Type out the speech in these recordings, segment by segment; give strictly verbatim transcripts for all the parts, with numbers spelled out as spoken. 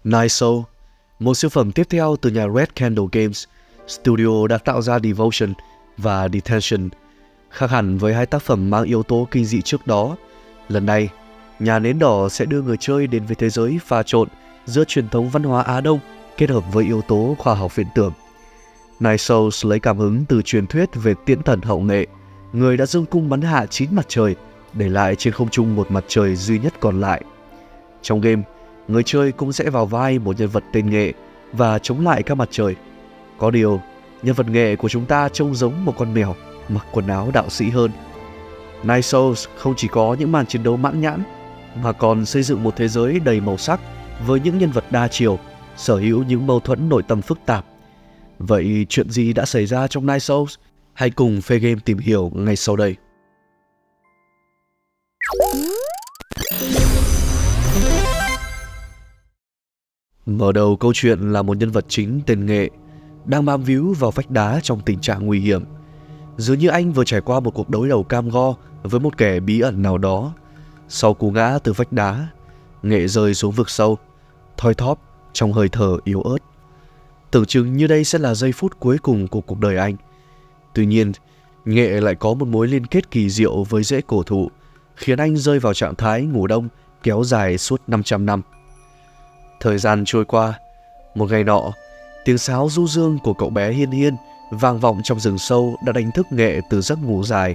Night Soul, một siêu phẩm tiếp theo từ nhà Red Candle Games, studio đã tạo ra Devotion và Detention. Khác hẳn với hai tác phẩm mang yếu tố kinh dị trước đó, lần này, nhà nến đỏ sẽ đưa người chơi đến với thế giới pha trộn giữa truyền thống văn hóa Á Đông kết hợp với yếu tố khoa học viễn tưởng. Night Souls lấy cảm hứng từ truyền thuyết về tiễn thần hậu nghệ, người đã dương cung bắn hạ chín mặt trời, để lại trên không trung một mặt trời duy nhất còn lại. Trong game, người chơi cũng sẽ vào vai một nhân vật tên Nghệ và chống lại các mặt trời. Có điều, nhân vật Nghệ của chúng ta trông giống một con mèo mặc quần áo đạo sĩ hơn. Night Souls không chỉ có những màn chiến đấu mãn nhãn, mà còn xây dựng một thế giới đầy màu sắc với những nhân vật đa chiều, sở hữu những mâu thuẫn nội tâm phức tạp. Vậy chuyện gì đã xảy ra trong Night Souls? Hãy cùng Phê Game tìm hiểu ngay sau đây. Mở đầu câu chuyện là một nhân vật chính tên Nghệ đang bám víu vào vách đá trong tình trạng nguy hiểm. Dường như anh vừa trải qua một cuộc đối đầu cam go với một kẻ bí ẩn nào đó. Sau cú ngã từ vách đá, Nghệ rơi xuống vực sâu, thoi thóp trong hơi thở yếu ớt. Tưởng chừng như đây sẽ là giây phút cuối cùng của cuộc đời anh. Tuy nhiên, Nghệ lại có một mối liên kết kỳ diệu với rễ cổ thụ, khiến anh rơi vào trạng thái ngủ đông kéo dài suốt năm trăm năm. Thời gian trôi qua, một ngày nọ, tiếng sáo du dương của cậu bé Hiên Hiên vang vọng trong rừng sâu đã đánh thức Nghệ từ giấc ngủ dài.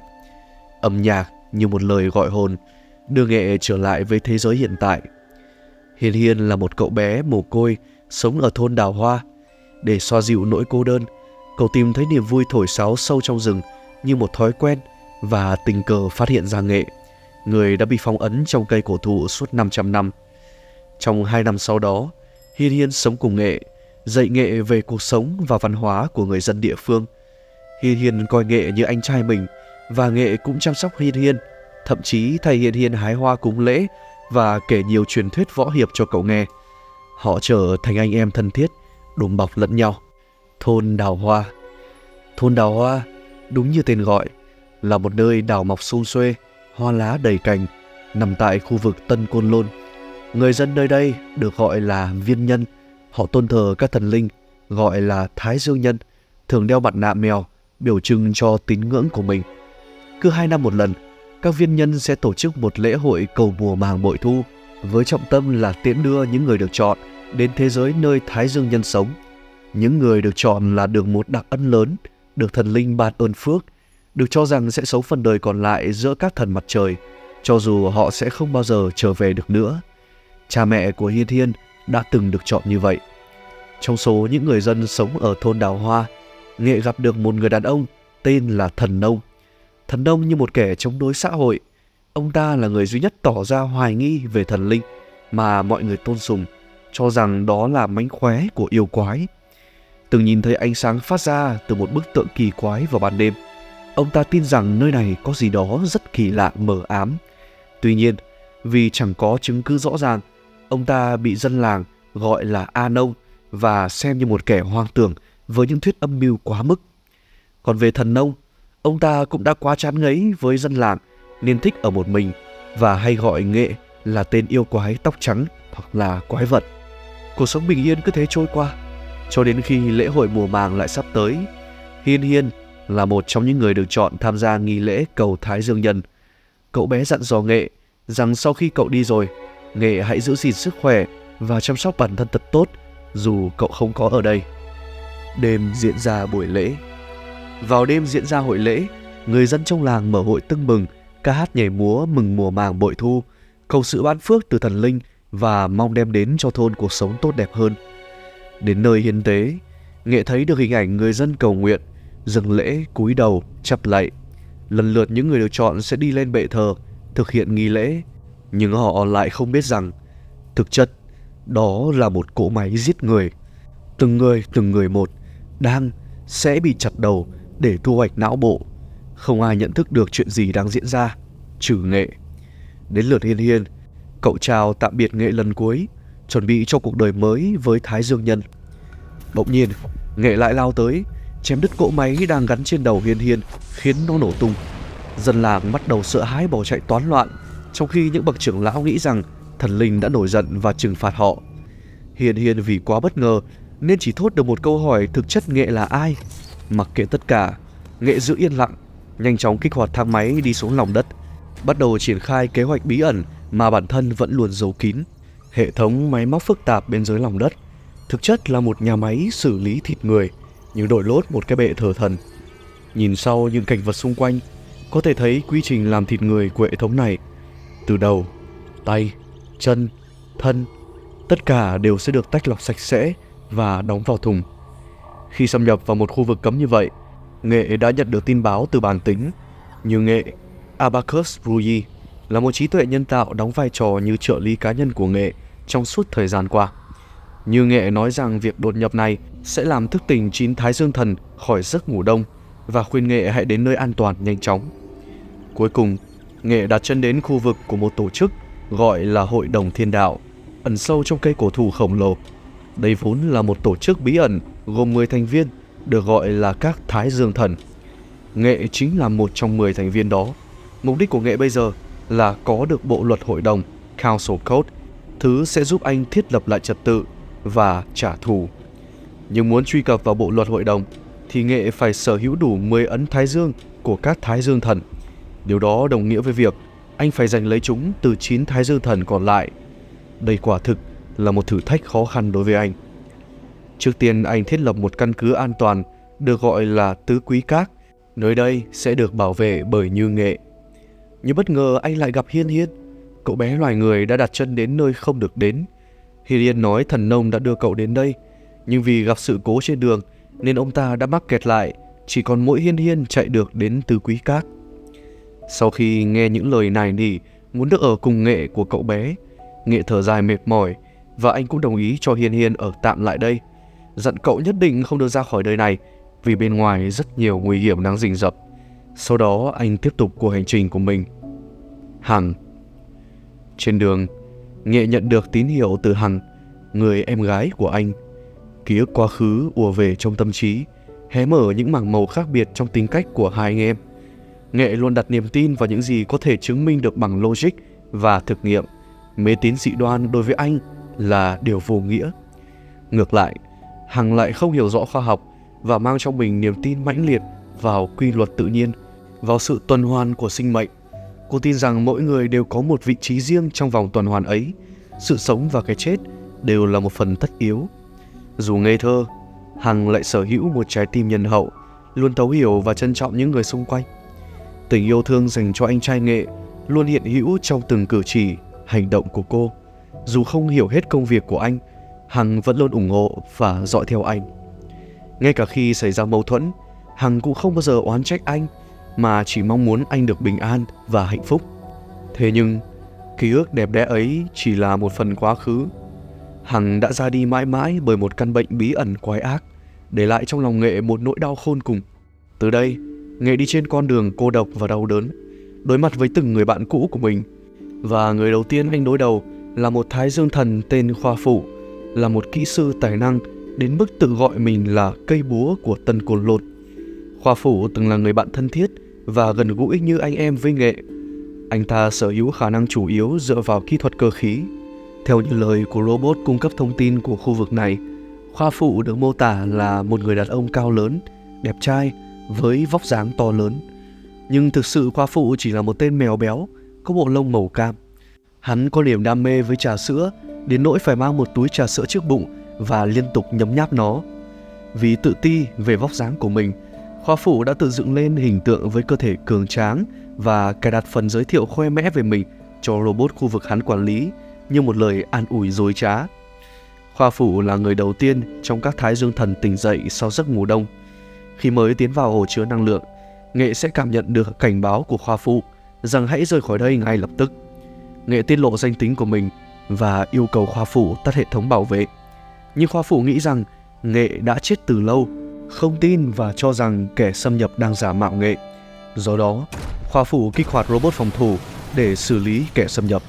Âm nhạc như một lời gọi hồn, đưa Nghệ trở lại với thế giới hiện tại. Hiên Hiên là một cậu bé mồ côi sống ở thôn Đào Hoa. Để xoa dịu nỗi cô đơn, cậu tìm thấy niềm vui thổi sáo sâu trong rừng như một thói quen và tình cờ phát hiện ra Nghệ, người đã bị phong ấn trong cây cổ thụ suốt năm trăm năm. Trong hai năm sau đó, Hiên Hiên sống cùng Nghệ, dạy Nghệ về cuộc sống và văn hóa của người dân địa phương. Hiên Hiên coi Nghệ như anh trai mình, và Nghệ cũng chăm sóc Hiên Hiên, thậm chí thay Hiên Hiên hái hoa cúng lễ và kể nhiều truyền thuyết võ hiệp cho cậu nghe. Họ trở thành anh em thân thiết, đùm bọc lẫn nhau. Thôn Đào Hoa. Thôn Đào Hoa, đúng như tên gọi, là một nơi đào mọc sum xuê, hoa lá đầy cành, nằm tại khu vực Tân Côn Lôn. Người dân nơi đây được gọi là viên nhân. Họ tôn thờ các thần linh, gọi là Thái Dương Nhân, thường đeo mặt nạ mèo, biểu trưng cho tín ngưỡng của mình. Cứ hai năm một lần, các viên nhân sẽ tổ chức một lễ hội cầu mùa màng bội thu, với trọng tâm là tiễn đưa những người được chọn đến thế giới nơi Thái Dương Nhân sống. Những người được chọn là được một đặc ân lớn, được thần linh ban ơn phước, được cho rằng sẽ sống phần đời còn lại giữa các thần mặt trời, cho dù họ sẽ không bao giờ trở về được nữa. Cha mẹ của Hiên Hiên đã từng được chọn như vậy. Trong số những người dân sống ở thôn Đào Hoa, Nghệ gặp được một người đàn ông tên là Thần Nông. Thần Nông như một kẻ chống đối xã hội. Ông ta là người duy nhất tỏ ra hoài nghi về thần linh mà mọi người tôn sùng, cho rằng đó là mánh khóe của yêu quái. Từng nhìn thấy ánh sáng phát ra từ một bức tượng kỳ quái vào ban đêm, ông ta tin rằng nơi này có gì đó rất kỳ lạ mờ ám. Tuy nhiên, vì chẳng có chứng cứ rõ ràng, ông ta bị dân làng gọi là A Nông và xem như một kẻ hoang tưởng với những thuyết âm mưu quá mức. Còn về Thần Nông, ông ta cũng đã quá chán ngấy với dân làng nên thích ở một mình và hay gọi Nghệ là tên yêu quái tóc trắng hoặc là quái vật. Cuộc sống bình yên cứ thế trôi qua, cho đến khi lễ hội mùa màng lại sắp tới. Hiên Hiên là một trong những người được chọn tham gia nghi lễ cầu Thái Dương Nhân. Cậu bé dặn dò Nghệ rằng sau khi cậu đi rồi, Nghệ hãy giữ gìn sức khỏe và chăm sóc bản thân thật tốt, dù cậu không có ở đây. Đêm diễn ra buổi lễ. Vào đêm diễn ra hội lễ, người dân trong làng mở hội tưng bừng, ca hát nhảy múa mừng mùa màng bội thu, cầu sự ban phước từ thần linh và mong đem đến cho thôn cuộc sống tốt đẹp hơn. Đến nơi hiến tế, Nghệ thấy được hình ảnh người dân cầu nguyện, dâng lễ cúi đầu chắp lạy. Lần lượt những người được chọn sẽ đi lên bệ thờ thực hiện nghi lễ, nhưng họ lại không biết rằng thực chất đó là một cỗ máy giết người. Từng người từng người một đang sẽ bị chặt đầu để thu hoạch não bộ. Không ai nhận thức được chuyện gì đang diễn ra, trừ Nghệ. Đến lượt Hiên Hiên, cậu chào tạm biệt Nghệ lần cuối, chuẩn bị cho cuộc đời mới với Thái Dương Nhân. Bỗng nhiên, Nghệ lại lao tới, chém đứt cỗ máy đang gắn trên đầu Hiên Hiên, khiến nó nổ tung. Dân làng bắt đầu sợ hãi bỏ chạy toán loạn, trong khi những bậc trưởng lão nghĩ rằng thần linh đã nổi giận và trừng phạt họ. Hiên Hiên vì quá bất ngờ nên chỉ thốt được một câu hỏi thực chất Nghệ là ai. Mặc kệ tất cả, Nghệ giữ yên lặng, nhanh chóng kích hoạt thang máy đi xuống lòng đất, bắt đầu triển khai kế hoạch bí ẩn mà bản thân vẫn luôn giấu kín. Hệ thống máy móc phức tạp bên dưới lòng đất thực chất là một nhà máy xử lý thịt người, nhưng đội lốt một cái bệ thờ thần. Nhìn sau những cảnh vật xung quanh, có thể thấy quy trình làm thịt người của hệ thống này. Từ đầu, tay, chân, thân, tất cả đều sẽ được tách lọc sạch sẽ và đóng vào thùng. Khi xâm nhập vào một khu vực cấm như vậy, Nghệ đã nhận được tin báo từ bản tính. Như Nghệ, Abacus Rui là một trí tuệ nhân tạo đóng vai trò như trợ lý cá nhân của Nghệ trong suốt thời gian qua. Như Nghệ nói rằng việc đột nhập này sẽ làm thức tỉnh chín Thái Dương Thần khỏi giấc ngủ đông và khuyên Nghệ hãy đến nơi an toàn nhanh chóng. Cuối cùng, Nghệ đặt chân đến khu vực của một tổ chức gọi là Hội đồng Thiên Đạo, ẩn sâu trong cây cổ thụ khổng lồ. Đây vốn là một tổ chức bí ẩn gồm mười thành viên, được gọi là các Thái Dương Thần. Nghệ chính là một trong mười thành viên đó. Mục đích của Nghệ bây giờ là có được bộ luật hội đồng, Council Code, thứ sẽ giúp anh thiết lập lại trật tự và trả thù. Nhưng muốn truy cập vào bộ luật hội đồng thì Nghệ phải sở hữu đủ mười ấn Thái Dương của các Thái Dương Thần. Điều đó đồng nghĩa với việc anh phải giành lấy chúng từ chín Thái Dương Thần còn lại. Đây quả thực là một thử thách khó khăn đối với anh. Trước tiên anh thiết lập một căn cứ an toàn được gọi là Tứ Quý Các. Nơi đây sẽ được bảo vệ bởi Như Nghệ. Nhưng bất ngờ anh lại gặp Hiên Hiên. Cậu bé loài người đã đặt chân đến nơi không được đến. Hiên Hiên nói thần nông đã đưa cậu đến đây, nhưng vì gặp sự cố trên đường nên ông ta đã mắc kẹt lại. Chỉ còn mỗi Hiên Hiên chạy được đến Tứ Quý Các. Sau khi nghe những lời nài nỉ muốn được ở cùng Nghệ của cậu bé, Nghệ thở dài mệt mỏi và anh cũng đồng ý cho Hiên Hiên ở tạm lại đây, dặn cậu nhất định không được ra khỏi nơi này vì bên ngoài rất nhiều nguy hiểm đang rình rập. Sau đó anh tiếp tục cuộc hành trình của mình. Hằng. Trên đường, Nghệ nhận được tín hiệu từ Hằng, người em gái của anh. Ký ức quá khứ ùa về trong tâm trí, hé mở những mảng màu khác biệt trong tính cách của hai anh em. Nghệ luôn đặt niềm tin vào những gì có thể chứng minh được bằng logic và thực nghiệm. Mê tín dị đoan đối với anh là điều vô nghĩa. Ngược lại, Hằng lại không hiểu rõ khoa học và mang trong mình niềm tin mãnh liệt vào quy luật tự nhiên, vào sự tuần hoàn của sinh mệnh. Cô tin rằng mỗi người đều có một vị trí riêng trong vòng tuần hoàn ấy. Sự sống và cái chết đều là một phần tất yếu. Dù ngây thơ, Hằng lại sở hữu một trái tim nhân hậu, luôn thấu hiểu và trân trọng những người xung quanh. Tình yêu thương dành cho anh trai Nghệ luôn hiện hữu trong từng cử chỉ, hành động của cô. Dù không hiểu hết công việc của anh, Hằng vẫn luôn ủng hộ và dõi theo anh. Ngay cả khi xảy ra mâu thuẫn, Hằng cũng không bao giờ oán trách anh, mà chỉ mong muốn anh được bình an và hạnh phúc. Thế nhưng, ký ức đẹp đẽ ấy chỉ là một phần quá khứ. Hằng đã ra đi mãi mãi bởi một căn bệnh bí ẩn quái ác, để lại trong lòng Nghệ một nỗi đau khôn cùng. Từ đây, Nghệ đi trên con đường cô độc và đau đớn, đối mặt với từng người bạn cũ của mình. Và người đầu tiên anh đối đầu là một Thái Dương Thần tên Khoa Phụ, là một kỹ sư tài năng đến mức tự gọi mình là cây búa của Tân Côn Lôn. Khoa Phụ từng là người bạn thân thiết và gần gũi như anh em với Nghệ. Anh ta sở hữu khả năng chủ yếu dựa vào kỹ thuật cơ khí. Theo như lời của robot cung cấp thông tin của khu vực này, Khoa Phụ được mô tả là một người đàn ông cao lớn, đẹp trai, với vóc dáng to lớn. Nhưng thực sự Khoa Phụ chỉ là một tên mèo béo, có bộ lông màu cam. Hắn có niềm đam mê với trà sữa, đến nỗi phải mang một túi trà sữa trước bụng và liên tục nhấm nháp nó. Vì tự ti về vóc dáng của mình, Khoa Phụ đã tự dựng lên hình tượng với cơ thể cường tráng và cài đặt phần giới thiệu khoe mẽ về mình cho robot khu vực hắn quản lý như một lời an ủi dối trá. Khoa Phụ là người đầu tiên trong các Thái Dương Thần tỉnh dậy sau giấc ngủ đông. Khi mới tiến vào hồ chứa năng lượng, Nghệ sẽ cảm nhận được cảnh báo của Khoa Phụ rằng hãy rời khỏi đây ngay lập tức. Nghệ tiết lộ danh tính của mình và yêu cầu Khoa Phụ tắt hệ thống bảo vệ. Nhưng Khoa Phụ nghĩ rằng Nghệ đã chết từ lâu, không tin và cho rằng kẻ xâm nhập đang giả mạo Nghệ. Do đó, Khoa Phụ kích hoạt robot phòng thủ để xử lý kẻ xâm nhập.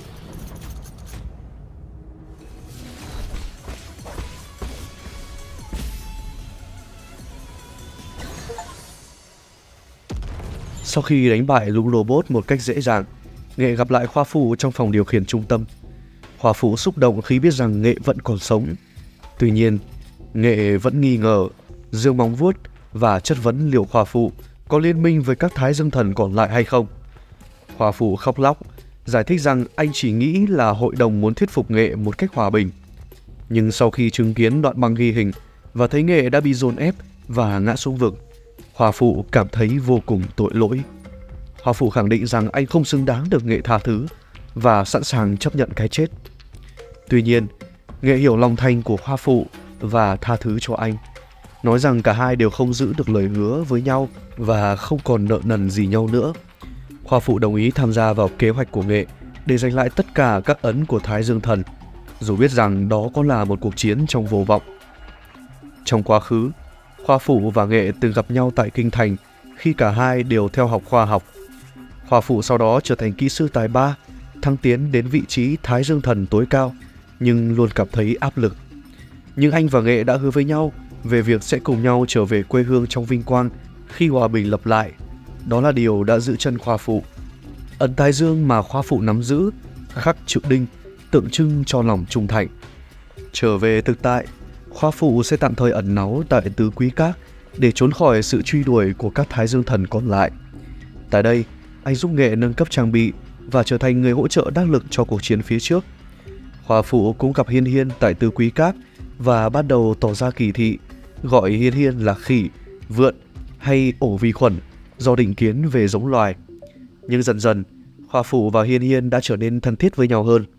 Sau khi đánh bại lũ robot một cách dễ dàng, Nghệ gặp lại Khoa Phụ trong phòng điều khiển trung tâm. Khoa Phụ xúc động khi biết rằng Nghệ vẫn còn sống. Tuy nhiên, Nghệ vẫn nghi ngờ Dương Móng Vuốt và chất vấn liệu Khoa Phụ có liên minh với các Thái Dương Thần còn lại hay không. Khoa Phụ khóc lóc, giải thích rằng anh chỉ nghĩ là hội đồng muốn thuyết phục Nghệ một cách hòa bình. Nhưng sau khi chứng kiến đoạn băng ghi hình và thấy Nghệ đã bị dồn ép và ngã xuống vực, Khoa Phụ cảm thấy vô cùng tội lỗi. Khoa Phụ khẳng định rằng anh không xứng đáng được Nghệ tha thứ và sẵn sàng chấp nhận cái chết. Tuy nhiên, Nghệ hiểu lòng thành của Khoa Phụ và tha thứ cho anh, nói rằng cả hai đều không giữ được lời hứa với nhau và không còn nợ nần gì nhau nữa. Khoa Phụ đồng ý tham gia vào kế hoạch của Nghệ để giành lại tất cả các ấn của Thái Dương Thần, dù biết rằng đó có là một cuộc chiến trong vô vọng. Trong quá khứ, Khoa Phụ và Nghệ từng gặp nhau tại Kinh Thành khi cả hai đều theo học khoa học. Khoa Phụ sau đó trở thành kỹ sư tài ba, thăng tiến đến vị trí Thái Dương Thần tối cao, nhưng luôn cảm thấy áp lực. Nhưng anh và Nghệ đã hứa với nhau về việc sẽ cùng nhau trở về quê hương trong vinh quang khi hòa bình lập lại. Đó là điều đã giữ chân Khoa Phụ. Ấn Thái Dương mà Khoa Phụ nắm giữ khắc chữ đinh, tượng trưng cho lòng trung thành. Trở về thực tại, Khoa Phụ sẽ tạm thời ẩn náu tại Tứ Quý Các để trốn khỏi sự truy đuổi của các Thái Dương Thần còn lại. Tại đây, anh giúp Nghệ nâng cấp trang bị và trở thành người hỗ trợ đắc lực cho cuộc chiến phía trước. Khoa Phụ cũng gặp Hiên Hiên tại Tứ Quý Các và bắt đầu tỏ ra kỳ thị, gọi Hiên Hiên là khỉ, vượn hay ổ vi khuẩn do định kiến về giống loài. Nhưng dần dần, Khoa Phụ và Hiên Hiên đã trở nên thân thiết với nhau hơn.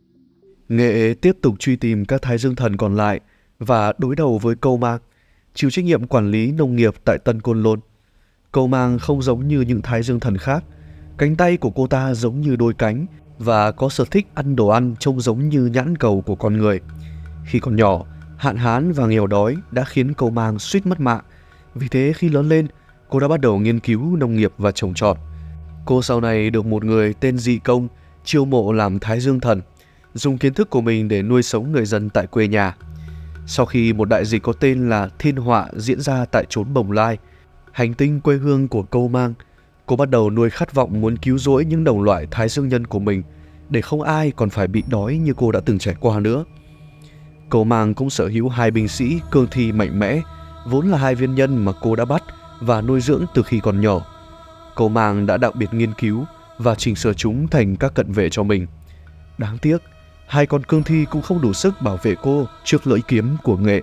Nghệ tiếp tục truy tìm các Thái Dương Thần còn lại và đối đầu với Câu Mang, chịu trách nhiệm quản lý nông nghiệp tại Tân Côn Lôn. Câu Mang không giống như những Thái Dương Thần khác, cánh tay của cô ta giống như đôi cánh và có sở thích ăn đồ ăn trông giống như nhãn cầu của con người. Khi còn nhỏ, hạn hán và nghèo đói đã khiến Câu Mang suýt mất mạng. Vì thế khi lớn lên, cô đã bắt đầu nghiên cứu nông nghiệp và trồng trọt. Cô sau này được một người tên Dị Công chiêu mộ làm Thái Dương Thần, dùng kiến thức của mình để nuôi sống người dân tại quê nhà. Sau khi một đại dịch có tên là Thiên Họa diễn ra tại chốn Bồng Lai, hành tinh quê hương của Câu Mang, cô bắt đầu nuôi khát vọng muốn cứu rỗi những đồng loại Thái Dương Nhân của mình để không ai còn phải bị đói như cô đã từng trải qua nữa. Câu Mang cũng sở hữu hai binh sĩ cương thi mạnh mẽ, vốn là hai viên nhân mà cô đã bắt và nuôi dưỡng từ khi còn nhỏ. Câu Mang đã đặc biệt nghiên cứu và chỉnh sửa chúng thành các cận vệ cho mình. Đáng tiếc, hai con cương thi cũng không đủ sức bảo vệ cô trước lưỡi kiếm của Nghệ.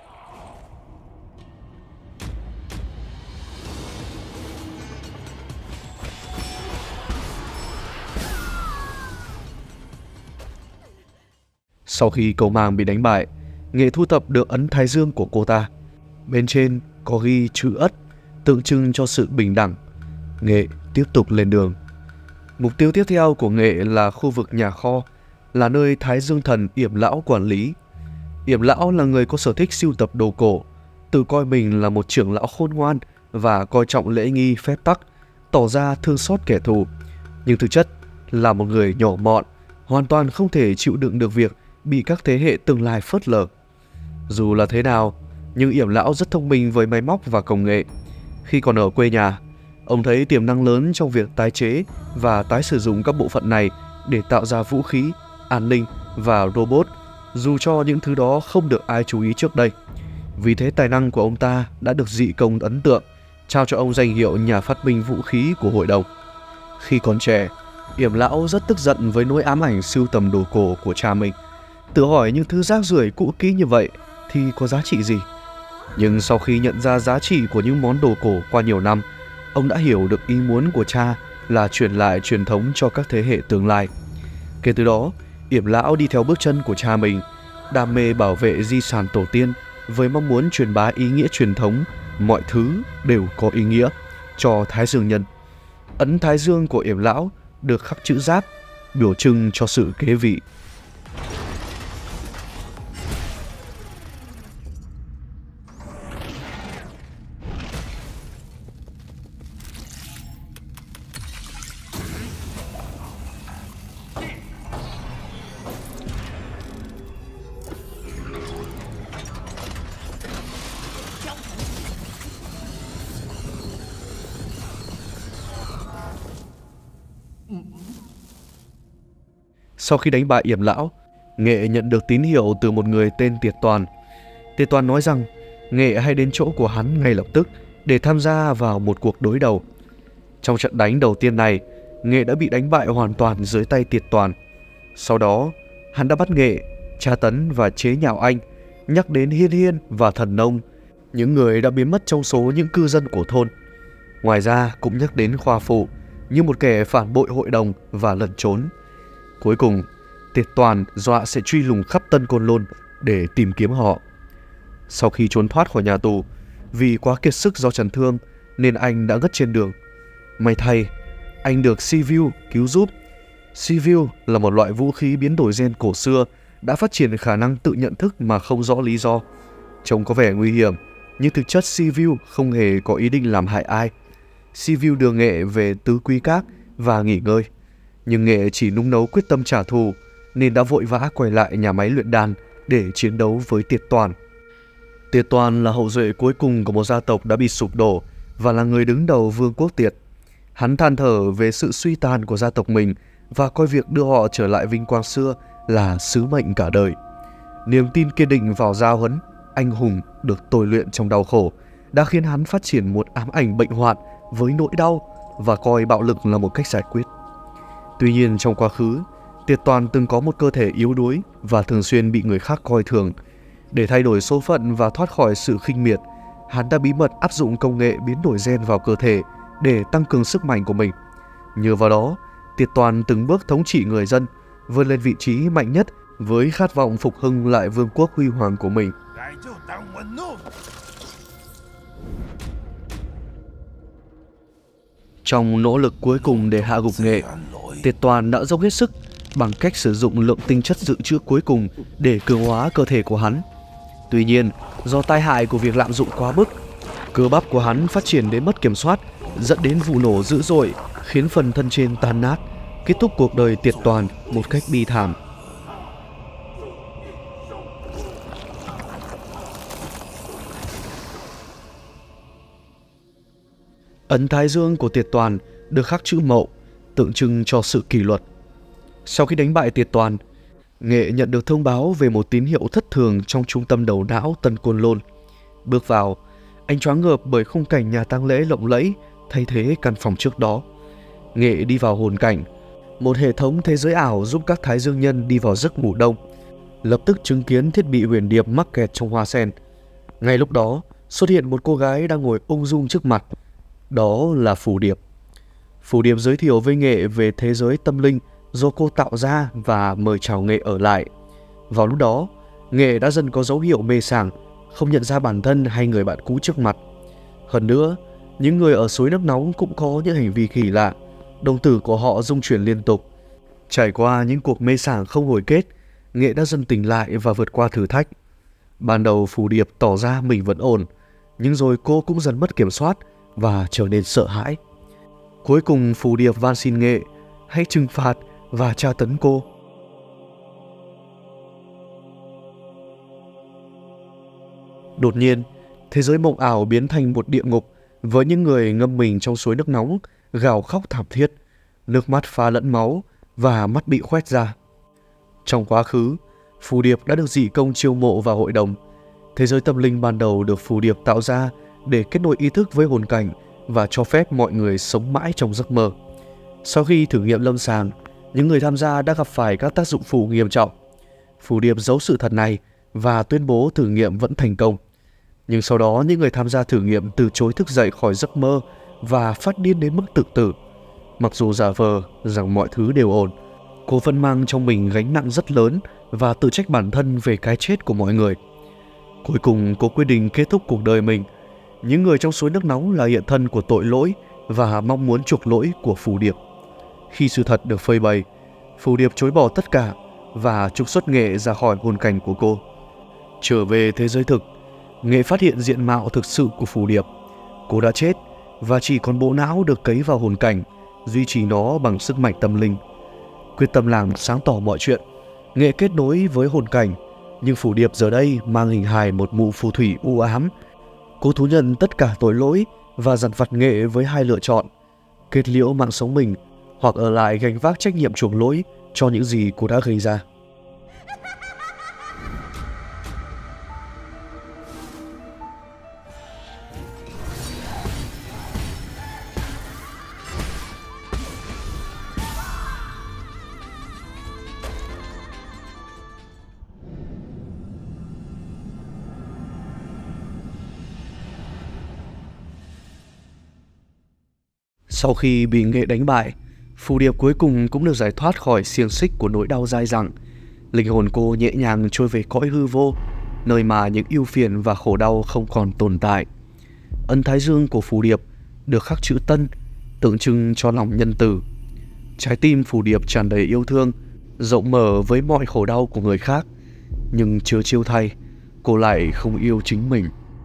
Sau khi Câu Mang bị đánh bại, Nghệ thu thập được ấn Thái Dương của cô ta. Bên trên có ghi chữ Ất, tượng trưng cho sự bình đẳng. Nghệ tiếp tục lên đường. Mục tiêu tiếp theo của Nghệ là khu vực nhà kho, là nơi Thái Dương Thần Yểm Lão quản lý. Yểm Lão là người có sở thích sưu tập đồ cổ, tự coi mình là một trưởng lão khôn ngoan và coi trọng lễ nghi phép tắc, tỏ ra thương xót kẻ thù. Nhưng thực chất là một người nhỏ mọn, hoàn toàn không thể chịu đựng được việc bị các thế hệ tương lai phớt lờ. Dù là thế nào, nhưng Yểm Lão rất thông minh với máy móc và công nghệ. Khi còn ở quê nhà, ông thấy tiềm năng lớn trong việc tái chế và tái sử dụng các bộ phận này để tạo ra vũ khí, an ninh và robot, dù cho những thứ đó không được ai chú ý trước đây. Vì thế tài năng của ông ta đã được Dị Công ấn tượng, trao cho ông danh hiệu nhà phát minh vũ khí của hội đồng. Khi còn trẻ, Yểm Lão rất tức giận với nỗi ám ảnh sưu tầm đồ cổ của cha mình, tự hỏi những thứ rác rưởi cũ kỹ như vậy thì có giá trị gì. Nhưng sau khi nhận ra giá trị của những món đồ cổ qua nhiều năm, ông đã hiểu được ý muốn của cha là truyền lại truyền thống cho các thế hệ tương lai. Kể từ đó, Yểm Lão đi theo bước chân của cha mình, đam mê bảo vệ di sản tổ tiên với mong muốn truyền bá ý nghĩa truyền thống, mọi thứ đều có ý nghĩa, cho Thái Dương Nhân. Ấn Thái Dương của Yểm Lão được khắc chữ giáp, biểu trưng cho sự kế vị. Sau khi đánh bại Yểm Lão, Nghệ nhận được tín hiệu từ một người tên Tiệt Toàn, Tiệt Toàn nói rằng Nghệ hay đến chỗ của hắn ngay lập tức để tham gia vào một cuộc đối đầu. Trong trận đánh đầu tiên này, Nghệ đã bị đánh bại hoàn toàn dưới tay Tiệt Toàn. Sau đó, hắn đã bắt Nghệ, tra tấn và chế nhạo anh, nhắc đến Hiên Hiên và Thần Nông, những người đã biến mất trong số những cư dân của thôn. Ngoài ra cũng nhắc đến Khoa Phụ như một kẻ phản bội hội đồng và lẩn trốn. Cuối cùng, Tiệt Toàn dọa sẽ truy lùng khắp Tân Côn Lôn để tìm kiếm họ. Sau khi trốn thoát khỏi nhà tù, vì quá kiệt sức do chấn thương nên anh đã ngất trên đường. May thay, anh được Sivu cứu giúp. Sivu là một loại vũ khí biến đổi gen cổ xưa đã phát triển khả năng tự nhận thức mà không rõ lý do. Trông có vẻ nguy hiểm, nhưng thực chất Sivu không hề có ý định làm hại ai. Sivu đưa Nghệ về Tứ Quý Các và nghỉ ngơi, nhưng Nghệ chỉ nung nấu quyết tâm trả thù nên đã vội vã quay lại nhà máy luyện đan để chiến đấu với Tiệt Toàn. Tiệt Toàn là hậu duệ cuối cùng của một gia tộc đã bị sụp đổ và là người đứng đầu Vương quốc Tiệt. Hắn than thở về sự suy tàn của gia tộc mình và coi việc đưa họ trở lại vinh quang xưa là sứ mệnh cả đời. Niềm tin kiên định vào giáo huấn, anh hùng được tôi luyện trong đau khổ đã khiến hắn phát triển một ám ảnh bệnh hoạn với nỗi đau và coi bạo lực là một cách giải quyết. Tuy nhiên trong quá khứ, Tiệt Toàn từng có một cơ thể yếu đuối và thường xuyên bị người khác coi thường. Để thay đổi số phận và thoát khỏi sự khinh miệt, hắn đã bí mật áp dụng công nghệ biến đổi gen vào cơ thể để tăng cường sức mạnh của mình. Nhờ vào đó, Tiệt Toàn từng bước thống trị người dân, vươn lên vị trí mạnh nhất với khát vọng phục hưng lại vương quốc huy hoàng của mình. Trong nỗ lực cuối cùng để hạ gục Nghệ, Tiệt Toàn đã dốc hết sức bằng cách sử dụng lượng tinh chất dự trữ cuối cùng để cường hóa cơ thể của hắn. Tuy nhiên, do tai hại của việc lạm dụng quá mức, cơ bắp của hắn phát triển đến mất kiểm soát, dẫn đến vụ nổ dữ dội, khiến phần thân trên tan nát, kết thúc cuộc đời Tiệt Toàn một cách bi thảm. Ấn thái dương của Tiệt Toàn được khắc chữ Mậu, tượng trưng cho sự kỷ luật. Sau khi đánh bại Tiệt Toàn, Nghệ nhận được thông báo về một tín hiệu thất thường trong trung tâm đầu não Tân Côn Lôn. Bước vào, anh choáng ngợp bởi khung cảnh nhà tang lễ lộng lẫy thay thế căn phòng trước đó. Nghệ đi vào hồn cảnh, một hệ thống thế giới ảo giúp các thái dương nhân đi vào giấc ngủ đông. Lập tức chứng kiến thiết bị huyền điệp mắc kẹt trong hoa sen. Ngay lúc đó, xuất hiện một cô gái đang ngồi ung dung trước mặt. Đó là Phù Điệp. Phù Điệp giới thiệu với Nghệ về thế giới tâm linh do cô tạo ra và mời chào Nghệ ở lại. Vào lúc đó, Nghệ đã dần có dấu hiệu mê sảng, không nhận ra bản thân hay người bạn cũ trước mặt. Hơn nữa, những người ở suối nước nóng cũng có những hành vi kỳ lạ. Đồng tử của họ rung chuyển liên tục. Trải qua những cuộc mê sảng không hồi kết, Nghệ đã dần tỉnh lại và vượt qua thử thách. Ban đầu Phù Điệp tỏ ra mình vẫn ổn, nhưng rồi cô cũng dần mất kiểm soát và trở nên sợ hãi. Cuối cùng Phù Điệp van xin Nghệ hãy trừng phạt và tra tấn cô. Đột nhiên, thế giới mộng ảo biến thành một địa ngục với những người ngâm mình trong suối nước nóng, gào khóc thảm thiết, nước mắt pha lẫn máu và mắt bị khoét ra. Trong quá khứ, Phù Điệp đã được dị công chiêu mộ vào hội đồng. Thế giới tâm linh ban đầu được Phù Điệp tạo ra để kết nối ý thức với hồn cảnh và cho phép mọi người sống mãi trong giấc mơ. Sau khi thử nghiệm lâm sàng, những người tham gia đã gặp phải các tác dụng phụ nghiêm trọng. Phù Điệp giấu sự thật này và tuyên bố thử nghiệm vẫn thành công. Nhưng sau đó những người tham gia thử nghiệm từ chối thức dậy khỏi giấc mơ và phát điên đến mức tự tử. Mặc dù giả vờ rằng mọi thứ đều ổn, cô vẫn mang trong mình gánh nặng rất lớn và tự trách bản thân về cái chết của mọi người. Cuối cùng cô quyết định kết thúc cuộc đời mình. Những người trong suối nước nóng là hiện thân của tội lỗi và mong muốn chuộc lỗi của Phù Điệp. Khi sự thật được phơi bày, Phù Điệp chối bỏ tất cả và trục xuất Nghệ ra khỏi hồn cảnh của cô. Trở về thế giới thực, Nghệ phát hiện diện mạo thực sự của Phù Điệp. Cô đã chết và chỉ còn bộ não được cấy vào hồn cảnh, duy trì nó bằng sức mạnh tâm linh. Quyết tâm làm sáng tỏ mọi chuyện, Nghệ kết nối với hồn cảnh, nhưng Phù Điệp giờ đây mang hình hài một mụ phù thủy u ám. Cô thú nhận tất cả tội lỗi và dằn vặt Nghệ với hai lựa chọn: kết liễu mạng sống mình hoặc ở lại gánh vác trách nhiệm chuộc lỗi cho những gì cô đã gây ra. Sau khi bị Nghệ đánh bại, Phù Điệp cuối cùng cũng được giải thoát khỏi xiềng xích của nỗi đau dai dẳng. Linh hồn cô nhẹ nhàng trôi về cõi hư vô, nơi mà những ưu phiền và khổ đau không còn tồn tại. Ấn thái dương của Phù Điệp được khắc chữ Tân, tượng trưng cho lòng nhân từ. Trái tim Phù Điệp tràn đầy yêu thương, rộng mở với mọi khổ đau của người khác. Nhưng chớ trêu thay, cô lại không yêu chính mình.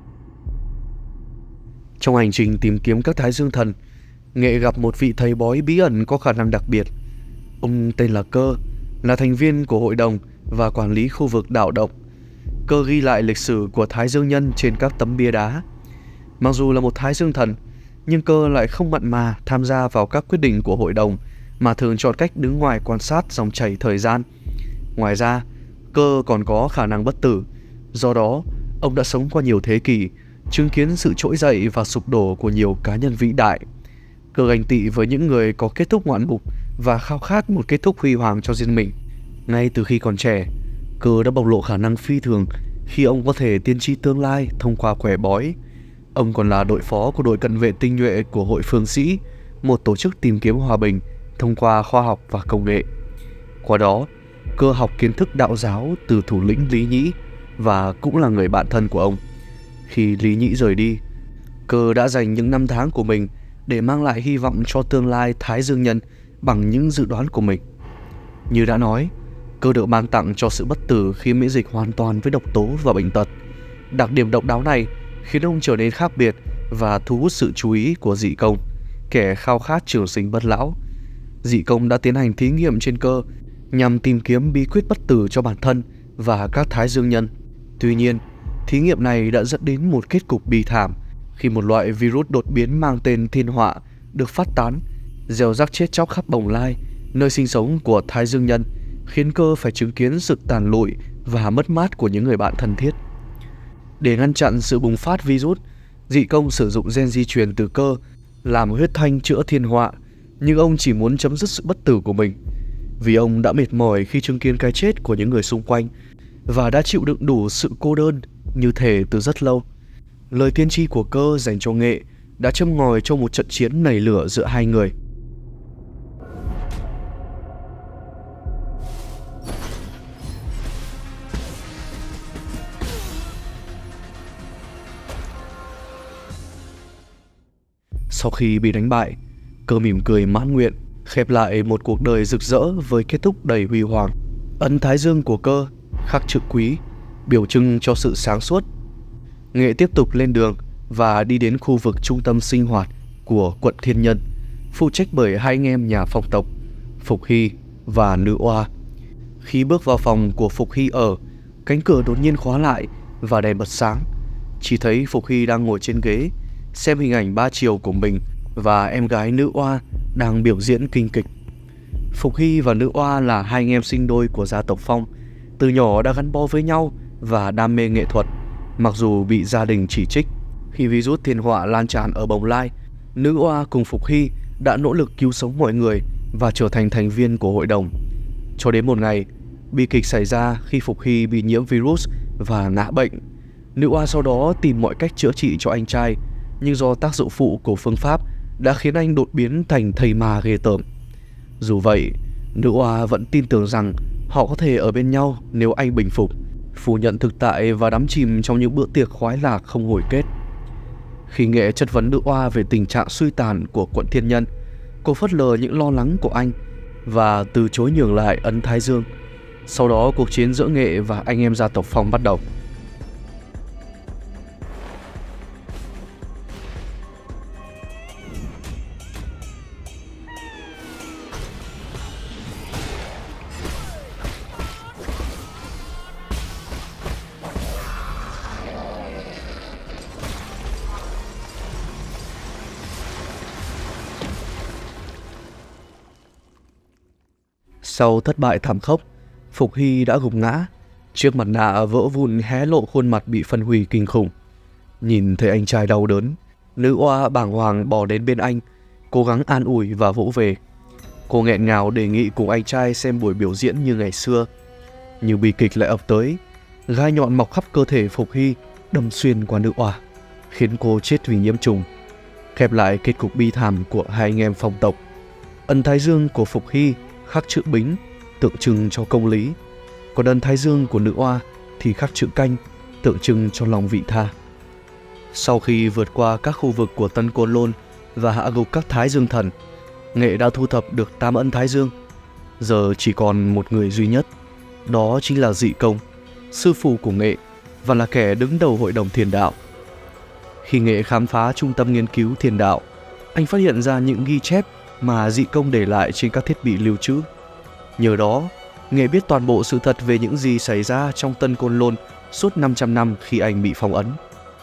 Trong hành trình tìm kiếm các thái dương thần, Nghệ gặp một vị thầy bói bí ẩn có khả năng đặc biệt. Ông tên là Cơ, là thành viên của hội đồng và quản lý khu vực đạo động. Cơ ghi lại lịch sử của thái dương nhân trên các tấm bia đá. Mặc dù là một thái dương thần, nhưng Cơ lại không mặn mà tham gia vào các quyết định của hội đồng, mà thường chọn cách đứng ngoài quan sát dòng chảy thời gian. Ngoài ra, Cơ còn có khả năng bất tử. Do đó, ông đã sống qua nhiều thế kỷ, chứng kiến sự trỗi dậy và sụp đổ của nhiều cá nhân vĩ đại. Cơ ganh tị với những người có kết thúc ngoạn mục và khao khát một kết thúc huy hoàng cho riêng mình. Ngay từ khi còn trẻ, Cơ đã bộc lộ khả năng phi thường khi ông có thể tiên tri tương lai thông qua quẻ bói. Ông còn là đội phó của đội cận vệ tinh nhuệ của Hội Phương Sĩ, một tổ chức tìm kiếm hòa bình thông qua khoa học và công nghệ. Qua đó, Cơ học kiến thức đạo giáo từ thủ lĩnh Lý Nhĩ và cũng là người bạn thân của ông. Khi Lý Nhĩ rời đi, Cơ đã dành những năm tháng của mình để mang lại hy vọng cho tương lai thái dương nhân bằng những dự đoán của mình. Như đã nói, Cơ được ban tặng cho sự bất tử khi miễn dịch hoàn toàn với độc tố và bệnh tật. Đặc điểm độc đáo này khiến ông trở nên khác biệt và thu hút sự chú ý của Dị Công, kẻ khao khát trường sinh bất lão. Dị Công đã tiến hành thí nghiệm trên Cơ nhằm tìm kiếm bí quyết bất tử cho bản thân và các thái dương nhân. Tuy nhiên, thí nghiệm này đã dẫn đến một kết cục bi thảm khi một loại virus đột biến mang tên Thiên Họa được phát tán, gieo rắc chết chóc khắp Bồng Lai, nơi sinh sống của thái dương nhân, khiến Cơ phải chứng kiến sự tàn lụi và mất mát của những người bạn thân thiết. Để ngăn chặn sự bùng phát virus, Dị Công sử dụng gen di truyền từ Cơ làm huyết thanh chữa thiên họa, nhưng ông chỉ muốn chấm dứt sự bất tử của mình. Vì ông đã mệt mỏi khi chứng kiến cái chết của những người xung quanh và đã chịu đựng đủ sự cô đơn như thể từ rất lâu. Lời tiên tri của Cơ dành cho Nghệ đã châm ngòi cho một trận chiến nảy lửa giữa hai người. Sau khi bị đánh bại, Cơ mỉm cười mãn nguyện, khép lại một cuộc đời rực rỡ với kết thúc đầy huy hoàng. Ấn thái dương của Cơ khắc chữ Quý, biểu trưng cho sự sáng suốt. Nghệ tiếp tục lên đường và đi đến khu vực trung tâm sinh hoạt của quận Thiên Nhân, phụ trách bởi hai anh em nhà phong tộc, Phục Hy và Nữ Oa. Khi bước vào phòng của Phục Hy ở, cánh cửa đột nhiên khóa lại và đèn bật sáng. Chỉ thấy Phục Hy đang ngồi trên ghế, xem hình ảnh ba chiều của mình và em gái Nữ Oa đang biểu diễn kinh kịch. Phục Hy và Nữ Oa là hai anh em sinh đôi của gia tộc Phong, từ nhỏ đã gắn bó với nhau và đam mê nghệ thuật. Mặc dù bị gia đình chỉ trích, khi virus thiên họa lan tràn ở Bồng Lai, Nữ Oa cùng Phục Hy đã nỗ lực cứu sống mọi người và trở thành thành viên của hội đồng. Cho đến một ngày, bi kịch xảy ra khi Phục Hy bị nhiễm virus và ngã bệnh. Nữ Oa sau đó tìm mọi cách chữa trị cho anh trai, nhưng do tác dụng phụ của phương pháp đã khiến anh đột biến thành thầy ma ghê tởm. Dù vậy, Nữ Oa vẫn tin tưởng rằng họ có thể ở bên nhau nếu anh bình phục, phủ nhận thực tại và đắm chìm trong những bữa tiệc khoái lạc không hồi kết. Khi Nghệ chất vấn Nữ Oa về tình trạng suy tàn của quận Thiên Nhân, cô phớt lờ những lo lắng của anh và từ chối nhường lại ấn thái dương. Sau đó cuộc chiến giữa Nghệ và anh em gia tộc Phong bắt đầu. Sau thất bại thảm khốc, Phục Hy đã gục ngã. Chiếc mặt nạ vỡ vụn hé lộ khuôn mặt bị phân hủy kinh khủng. Nhìn thấy anh trai đau đớn, Nữ Oa bàng hoàng bò đến bên anh, cố gắng an ủi và vỗ về. Cô nghẹn ngào đề nghị cùng anh trai xem buổi biểu diễn như ngày xưa. Nhưng bi kịch lại ập tới. Gai nhọn mọc khắp cơ thể Phục Hy, đâm xuyên qua Nữ Oa, khiến cô chết vì nhiễm trùng. khép lại kết cục bi thảm của hai anh em Phong tộc. Ân Thái Dương của Phục Hy khắc chữ Bính, tượng trưng cho công lý, còn ân Thái Dương của Nữ Oa thì khắc chữ Canh, tượng trưng cho lòng vị tha. Sau khi vượt qua các khu vực của Tân Côn Lôn và hạ gục các Thái Dương thần, Nghệ đã thu thập được tám ân Thái Dương. Giờ chỉ còn một người duy nhất, đó chính là Dị Công, sư phụ của Nghệ và là kẻ đứng đầu hội đồng thiền đạo. Khi Nghệ khám phá trung tâm nghiên cứu thiền đạo, anh phát hiện ra những ghi chép mà Dị Công để lại trên các thiết bị lưu trữ. Nhờ đó, Nghệ biết toàn bộ sự thật về những gì xảy ra trong Tân Côn Lôn suốt năm trăm năm khi anh bị phong ấn.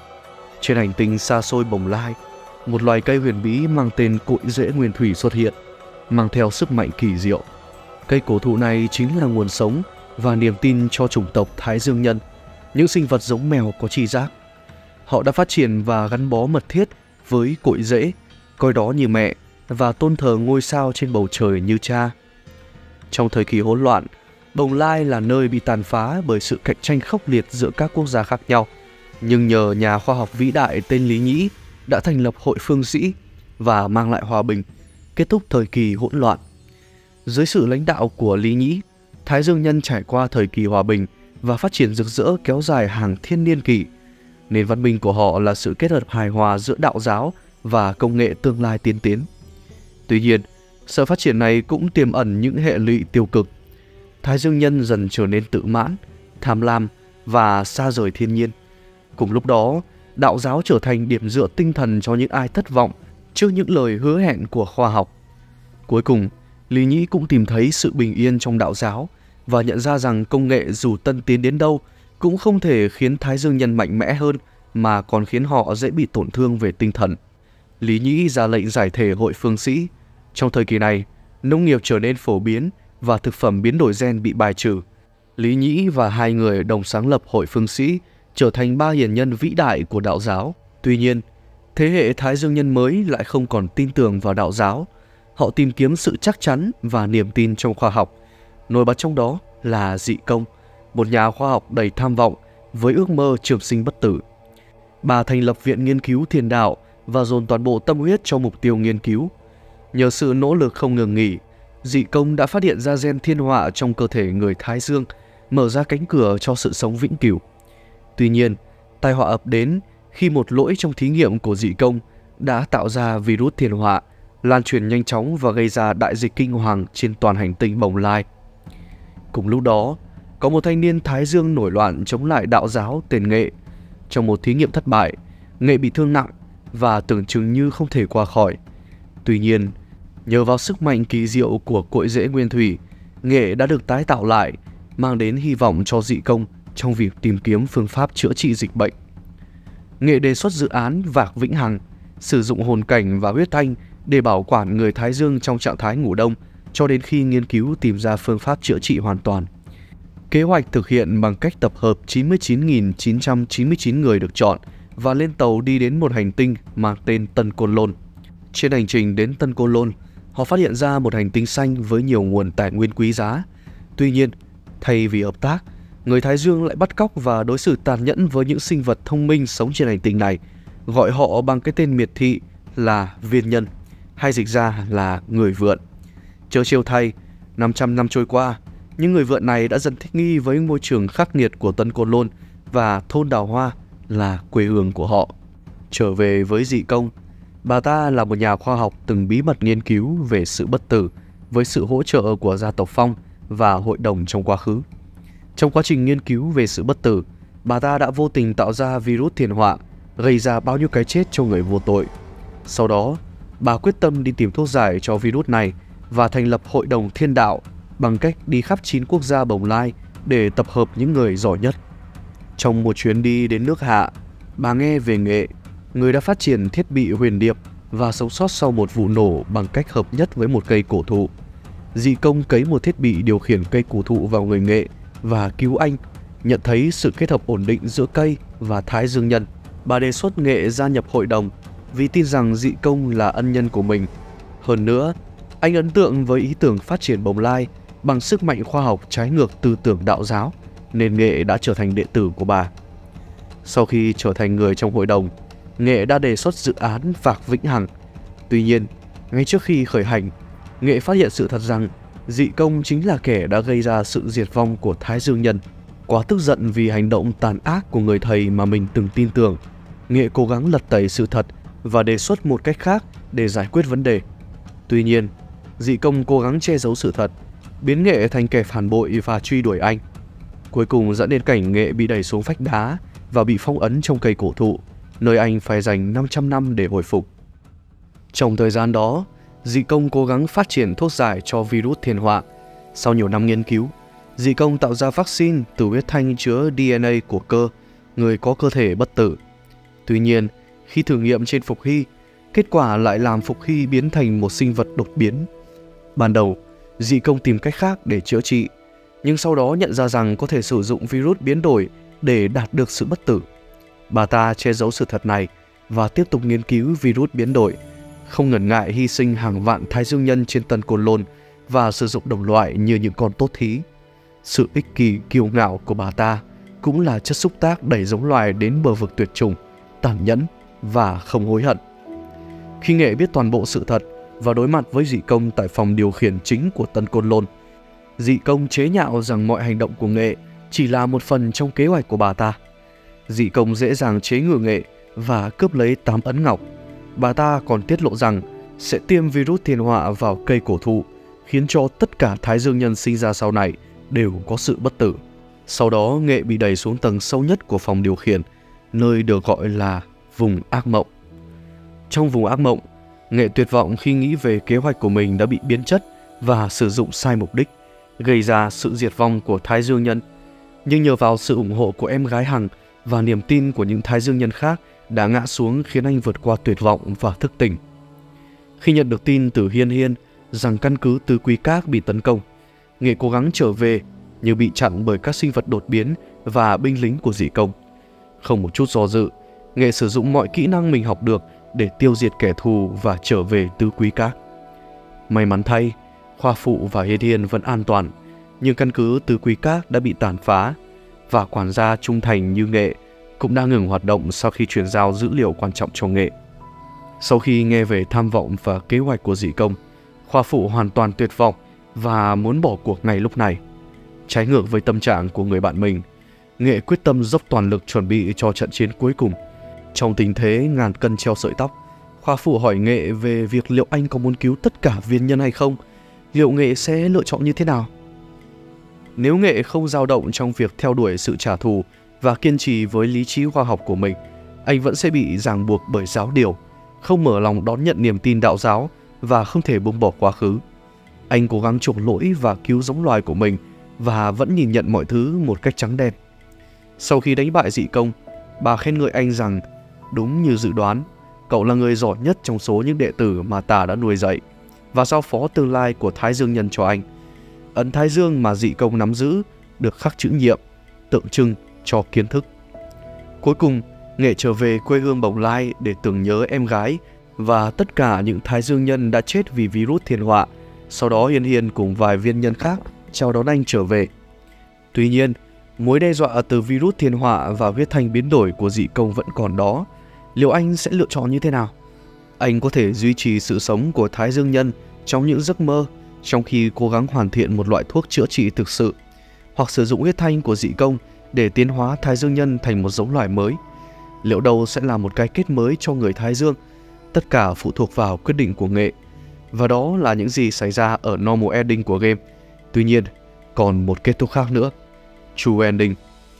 Trên hành tinh xa xôi Bồng Lai, một loài cây huyền bí mang tên cội rễ nguyên thủy xuất hiện, mang theo sức mạnh kỳ diệu. Cây cổ thụ này chính là nguồn sống và niềm tin cho chủng tộc Thái Dương Nhân, những sinh vật giống mèo có tri giác. Họ đã phát triển và gắn bó mật thiết với cội rễ, coi đó như mẹ và tôn thờ ngôi sao trên bầu trời như cha. Trong thời kỳ hỗn loạn, Bồng Lai là nơi bị tàn phá bởi sự cạnh tranh khốc liệt giữa các quốc gia khác nhau. Nhưng nhờ nhà khoa học vĩ đại tên Lý Nhĩ đã thành lập Hội Phương Sĩ và mang lại hòa bình, kết thúc thời kỳ hỗn loạn. Dưới sự lãnh đạo của Lý Nhĩ, Thái Dương Nhân trải qua thời kỳ hòa bình và phát triển rực rỡ kéo dài hàng thiên niên kỷ. Nền văn minh của họ là sự kết hợp hài hòa giữa đạo giáo và công nghệ tương lai tiên tiến. Tuy nhiên, sự phát triển này cũng tiềm ẩn những hệ lụy tiêu cực. Thái Dương Nhân dần trở nên tự mãn, tham lam và xa rời thiên nhiên. Cùng lúc đó, đạo giáo trở thành điểm dựa tinh thần cho những ai thất vọng trước những lời hứa hẹn của khoa học. Cuối cùng, Lý Nhĩ cũng tìm thấy sự bình yên trong đạo giáo và nhận ra rằng công nghệ dù tân tiến đến đâu cũng không thể khiến Thái Dương Nhân mạnh mẽ hơn mà còn khiến họ dễ bị tổn thương về tinh thần. Lý Nhĩ ra lệnh giải thể Hội Phương Sĩ. Trong thời kỳ này, nông nghiệp trở nên phổ biến và thực phẩm biến đổi gen bị bài trừ. Lý Nhĩ và hai người đồng sáng lập Hội Phương Sĩ, trở thành ba hiền nhân vĩ đại của đạo giáo. Tuy nhiên, thế hệ Thái Dương Nhân mới lại không còn tin tưởng vào đạo giáo. Họ tìm kiếm sự chắc chắn và niềm tin trong khoa học. Nổi bật trong đó là Dị Công, một nhà khoa học đầy tham vọng với ước mơ trường sinh bất tử. Bà thành lập Viện Nghiên cứu Thiền đạo và dồn toàn bộ tâm huyết cho mục tiêu nghiên cứu. Nhờ sự nỗ lực không ngừng nghỉ, Dị Công đã phát hiện ra gen thiên họa trong cơ thể người Thái Dương, mở ra cánh cửa cho sự sống vĩnh cửu. Tuy nhiên, tai họa ập đến khi một lỗi trong thí nghiệm của Dị Công đã tạo ra virus thiên họa, lan truyền nhanh chóng và gây ra đại dịch kinh hoàng trên toàn hành tinh Bồng Lai. Cùng lúc đó, có một thanh niên Thái Dương nổi loạn chống lại đạo giáo tên Nghệ. Trong một thí nghiệm thất bại, Nghệ bị thương nặng và tưởng chừng như không thể qua khỏi. Tuy nhiên, nhờ vào sức mạnh kỳ diệu của cội rễ nguyên thủy, Nghệ đã được tái tạo lại, mang đến hy vọng cho Dị Công trong việc tìm kiếm phương pháp chữa trị dịch bệnh. Nghệ đề xuất dự án Vạc Vĩnh Hằng, sử dụng hồn cảnh và huyết thanh để bảo quản người Thái Dương trong trạng thái ngủ đông cho đến khi nghiên cứu tìm ra phương pháp chữa trị hoàn toàn. Kế hoạch thực hiện bằng cách tập hợp chín mươi chín nghìn chín trăm chín mươi chín người được chọn và lên tàu đi đến một hành tinh mang tên Tân Côn Lôn. Trên hành trình đến Tân Côn Lôn, họ phát hiện ra một hành tinh xanh với nhiều nguồn tài nguyên quý giá. Tuy nhiên, thay vì hợp tác, người Thái Dương lại bắt cóc và đối xử tàn nhẫn với những sinh vật thông minh sống trên hành tinh này, gọi họ bằng cái tên miệt thị là viên nhân, hay dịch ra là người vượn. Chớ trêu thay, năm trăm năm trôi qua, những người vượn này đã dần thích nghi với môi trường khắc nghiệt của Tân Côn Lôn và thôn Đào Hoa là quê hương của họ. Trở về với Dị Công, bà ta là một nhà khoa học từng bí mật nghiên cứu về sự bất tử với sự hỗ trợ của gia tộc Phong và hội đồng trong quá khứ. Trong quá trình nghiên cứu về sự bất tử, bà ta đã vô tình tạo ra virus thiên họa, gây ra bao nhiêu cái chết cho người vô tội. Sau đó, bà quyết tâm đi tìm thuốc giải cho virus này và thành lập Hội đồng Thiên đạo bằng cách đi khắp chín quốc gia Bồng Lai để tập hợp những người giỏi nhất. Trong một chuyến đi đến nước Hạ, bà nghe về Nghệ, người đã phát triển thiết bị huyền điệp và sống sót sau một vụ nổ bằng cách hợp nhất với một cây cổ thụ. Dị Công cấy một thiết bị điều khiển cây cổ thụ vào người Nghệ và cứu anh, nhận thấy sự kết hợp ổn định giữa cây và Thái Dương Nhân. Bà đề xuất Nghệ gia nhập hội đồng vì tin rằng Dị Công là ân nhân của mình. Hơn nữa, anh ấn tượng với ý tưởng phát triển Bồng Lai bằng sức mạnh khoa học trái ngược tư tưởng đạo giáo, nên Nghệ đã trở thành đệ tử của bà. Sau khi trở thành người trong hội đồng, Nghệ đã đề xuất dự án Vạc Vĩnh Hằng. Tuy nhiên, ngay trước khi khởi hành, Nghệ phát hiện sự thật rằng dị công chính là kẻ đã gây ra sự diệt vong của Thái Dương Nhân. Quá tức giận vì hành động tàn ác của người thầy mà mình từng tin tưởng, Nghệ cố gắng lật tẩy sự thật và đề xuất một cách khác để giải quyết vấn đề. Tuy nhiên, dị công cố gắng che giấu sự thật, biến Nghệ thành kẻ phản bội và truy đuổi anh. Cuối cùng dẫn đến cảnh Nghệ bị đẩy xuống vách đá và bị phong ấn trong cây cổ thụ, nơi anh phải dành năm trăm năm để hồi phục. Trong thời gian đó, dị công cố gắng phát triển thuốc giải cho virus thiên họa. Sau nhiều năm nghiên cứu, dị công tạo ra vaccine từ huyết thanh chứa đê en a của cơ, người có cơ thể bất tử. Tuy nhiên, khi thử nghiệm trên Phục Hy, kết quả lại làm Phục Hy biến thành một sinh vật đột biến. Ban đầu, dị công tìm cách khác để chữa trị, nhưng sau đó nhận ra rằng có thể sử dụng virus biến đổi để đạt được sự bất tử. Bà ta che giấu sự thật này và tiếp tục nghiên cứu virus biến đổi, không ngần ngại hy sinh hàng vạn Thái Dương Nhân trên Tân Côn Lôn và sử dụng đồng loại như những con tốt thí. Sự ích kỷ kiêu ngạo của bà ta cũng là chất xúc tác đẩy giống loài đến bờ vực tuyệt chủng, tàn nhẫn và không hối hận. Khi Nghệ biết toàn bộ sự thật và đối mặt với dị công tại phòng điều khiển chính của Tân Côn Lôn, dị công chế nhạo rằng mọi hành động của Nghệ chỉ là một phần trong kế hoạch của bà ta. Dị công dễ dàng chế ngự Nghệ và cướp lấy tám ấn ngọc. Bà ta còn tiết lộ rằng sẽ tiêm virus thiên họa vào cây cổ thụ, khiến cho tất cả Thái Dương Nhân sinh ra sau này đều có sự bất tử. Sau đó Nghệ bị đẩy xuống tầng sâu nhất của phòng điều khiển, nơi được gọi là vùng ác mộng. Trong vùng ác mộng, Nghệ tuyệt vọng khi nghĩ về kế hoạch của mình đã bị biến chất và sử dụng sai mục đích, gây ra sự diệt vong của Thái Dương Nhân. Nhưng nhờ vào sự ủng hộ của em gái Hằng và niềm tin của những Thái Dương Nhân khác đã ngã xuống, khiến anh vượt qua tuyệt vọng và thức tỉnh. Khi nhận được tin từ Hiên Hiên rằng căn cứ Tứ Quý Các bị tấn công, Nghệ cố gắng trở về nhưng bị chặn bởi các sinh vật đột biến và binh lính của dị công. Không một chút do dự, Nghệ sử dụng mọi kỹ năng mình học được để tiêu diệt kẻ thù và trở về Tứ Quý Các. May mắn thay, Khoa Phụ và Hiên Hiên vẫn an toàn, nhưng căn cứ Tứ Quý Các đã bị tàn phá và quản gia trung thành như Nghệ cũng đã ngừng hoạt động sau khi chuyển giao dữ liệu quan trọng cho Nghệ. Sau khi nghe về tham vọng và kế hoạch của dị công, Khoa Phụ hoàn toàn tuyệt vọng và muốn bỏ cuộc ngay lúc này. Trái ngược với tâm trạng của người bạn mình, Nghệ quyết tâm dốc toàn lực chuẩn bị cho trận chiến cuối cùng. Trong tình thế ngàn cân treo sợi tóc, Khoa Phụ hỏi Nghệ về việc liệu anh có muốn cứu tất cả viên nhân hay không, liệu Nghệ sẽ lựa chọn như thế nào. Nếu Nghệ không dao động trong việc theo đuổi sự trả thù và kiên trì với lý trí khoa học của mình, anh vẫn sẽ bị ràng buộc bởi giáo điều, không mở lòng đón nhận niềm tin đạo giáo và không thể buông bỏ quá khứ. Anh cố gắng chuộc lỗi và cứu giống loài của mình và vẫn nhìn nhận mọi thứ một cách trắng đen. Sau khi đánh bại dị công, bà khen ngợi anh rằng đúng như dự đoán, cậu là người giỏi nhất trong số những đệ tử mà ta đã nuôi dạy và giao phó tương lai của Thái Dương Nhân cho anh. Ấn Thái Dương mà dị công nắm giữ được khắc chữ nhiệm, tượng trưng cho kiến thức. Cuối cùng, Nghệ trở về quê hương Bồng Lai để tưởng nhớ em gái và tất cả những Thái Dương Nhân đã chết vì virus thiên họa. Sau đó Hiên Hiên cùng vài viên nhân khác chào đón anh trở về. Tuy nhiên, mối đe dọa từ virus thiên họa và huyết thanh biến đổi của dị công vẫn còn đó. Liệu anh sẽ lựa chọn như thế nào? Anh có thể duy trì sự sống của Thái Dương Nhân trong những giấc mơ, trong khi cố gắng hoàn thiện một loại thuốc chữa trị thực sự, hoặc sử dụng huyết thanh của dị công để tiến hóa Thái Dương Nhân thành một giống loài mới. Liệu đâu sẽ là một cái kết mới cho người Thái Dương? Tất cả phụ thuộc vào quyết định của Nghệ. Và đó là những gì xảy ra ở normal ending của game. Tuy nhiên, còn một kết thúc khác nữa, true ending.